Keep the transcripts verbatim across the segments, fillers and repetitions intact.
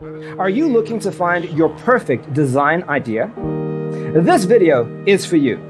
Are you looking to find your perfect design idea? This video is for you.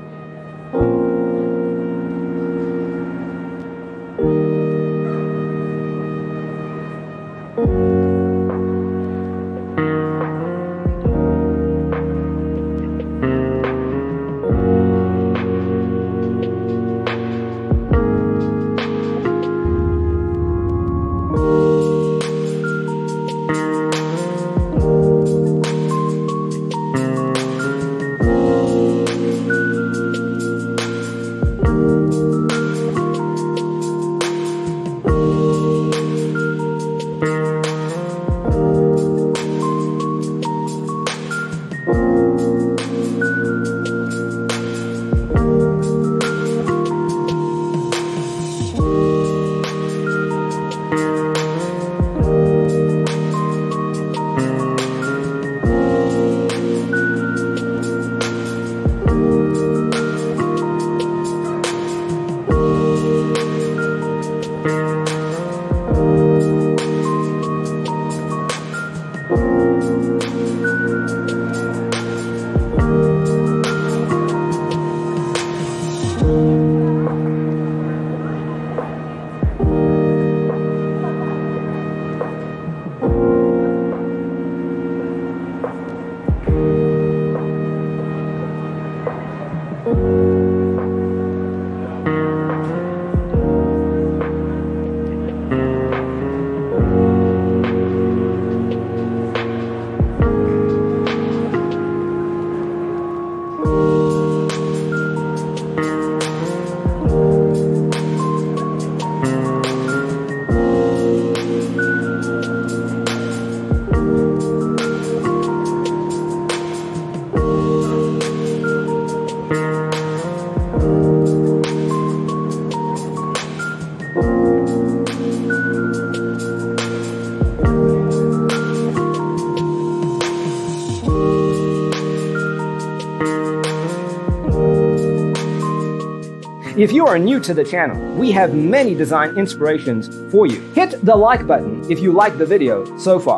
If you are new to the channel, we have many design inspirations for you. Hit the like button if you like the video so far.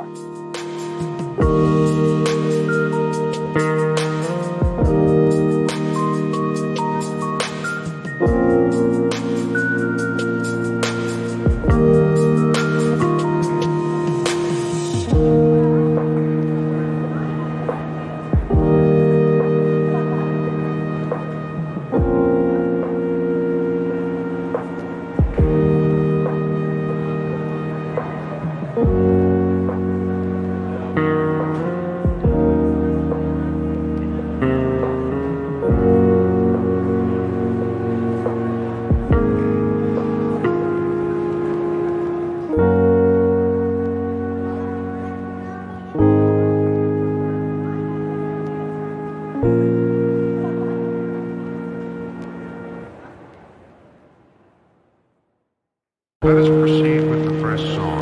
Let us proceed with the first song.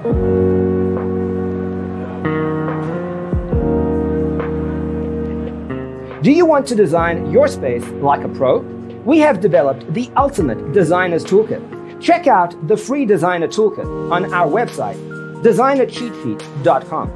Do you want to design your space like a pro? We have developed the ultimate designer's toolkit. Check out the free designer toolkit on our website, designer cheat sheet dot com.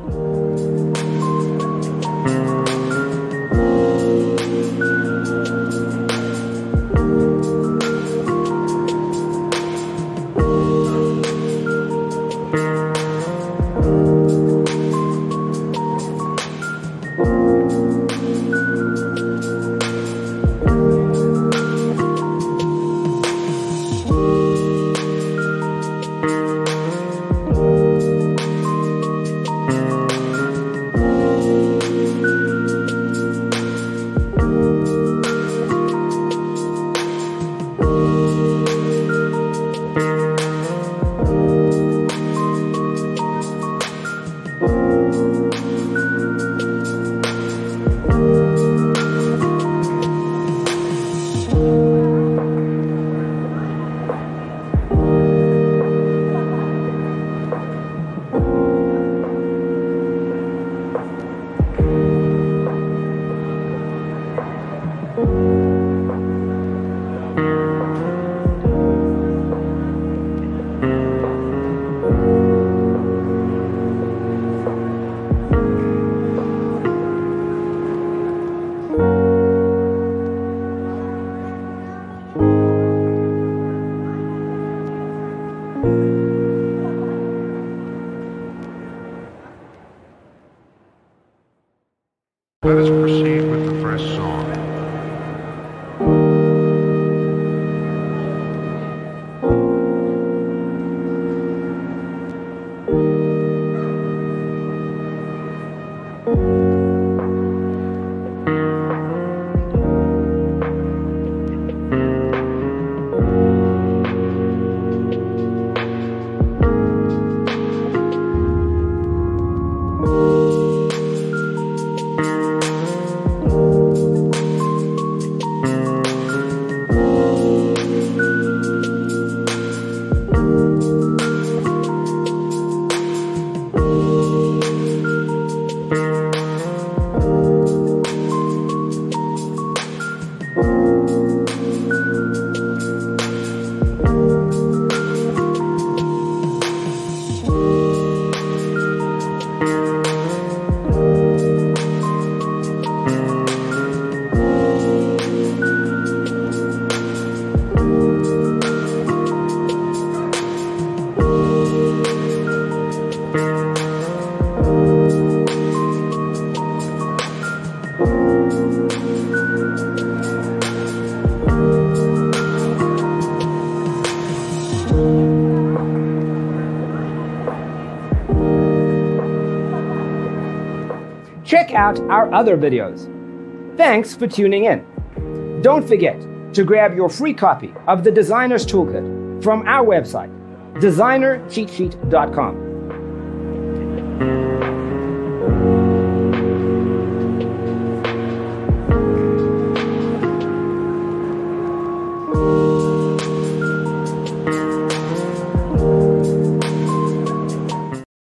Let us proceed with the first song. Check out our other videos. Thanks for tuning in. Don't forget to grab your free copy of the Designer's Toolkit from our website, designer cheat sheet dot com.